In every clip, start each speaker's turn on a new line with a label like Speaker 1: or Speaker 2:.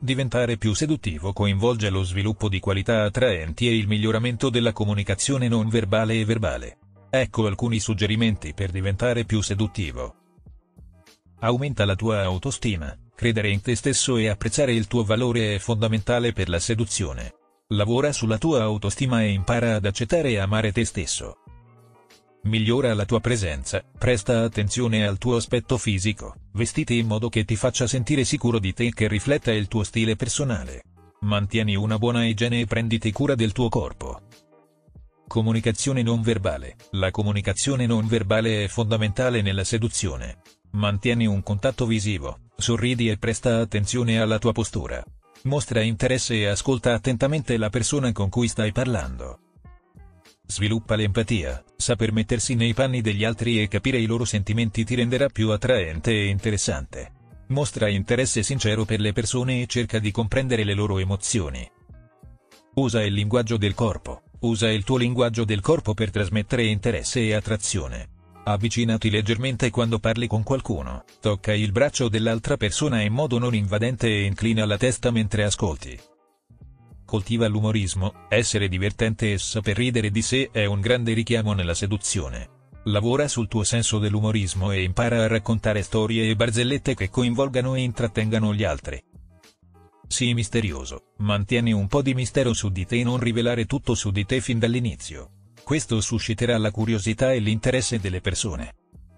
Speaker 1: Diventare più seduttivo coinvolge lo sviluppo di qualità attraenti e il miglioramento della comunicazione non verbale e verbale. Ecco alcuni suggerimenti per diventare più seduttivo. Aumenta la tua autostima. Credere in te stesso e apprezzare il tuo valore è fondamentale per la seduzione. Lavora sulla tua autostima e impara ad accettare e amare te stesso. Migliora la tua presenza, presta attenzione al tuo aspetto fisico, vestiti in modo che ti faccia sentire sicuro di te e che rifletta il tuo stile personale. Mantieni una buona igiene e prenditi cura del tuo corpo. Comunicazione non verbale. La comunicazione non verbale è fondamentale nella seduzione. Mantieni un contatto visivo, sorridi e presta attenzione alla tua postura. Mostra interesse e ascolta attentamente la persona con cui stai parlando. Sviluppa l'empatia. Saper mettersi nei panni degli altri e capire i loro sentimenti ti renderà più attraente e interessante. Mostra interesse sincero per le persone e cerca di comprendere le loro emozioni. Usa il linguaggio del corpo. Usa il tuo linguaggio del corpo per trasmettere interesse e attrazione. Avvicinati leggermente quando parli con qualcuno. Tocca il braccio dell'altra persona in modo non invadente e inclina la testa mentre ascolti. Coltiva l'umorismo. Essere divertente e saper ridere di sé è un grande richiamo nella seduzione. Lavora sul tuo senso dell'umorismo e impara a raccontare storie e barzellette che coinvolgano e intrattengano gli altri. Sii misterioso. Mantieni un po' di mistero su di te e non rivelare tutto su di te fin dall'inizio. Questo susciterà la curiosità e l'interesse delle persone.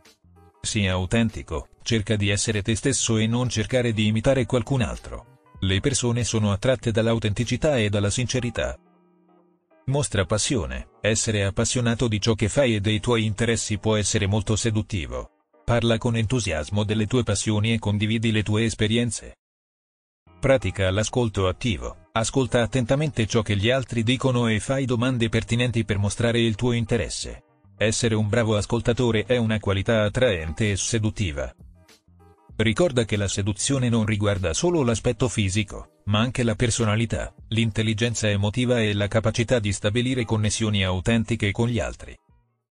Speaker 1: Sii autentico. Cerca di essere te stesso e non cercare di imitare qualcun altro. Le persone sono attratte dall'autenticità e dalla sincerità. Mostra passione. Essere appassionato di ciò che fai e dei tuoi interessi può essere molto seduttivo. Parla con entusiasmo delle tue passioni e condividi le tue esperienze. Pratica l'ascolto attivo. Ascolta attentamente ciò che gli altri dicono e fai domande pertinenti per mostrare il tuo interesse. Essere un bravo ascoltatore è una qualità attraente e seduttiva. Ricorda che la seduzione non riguarda solo l'aspetto fisico, ma anche la personalità, l'intelligenza emotiva e la capacità di stabilire connessioni autentiche con gli altri.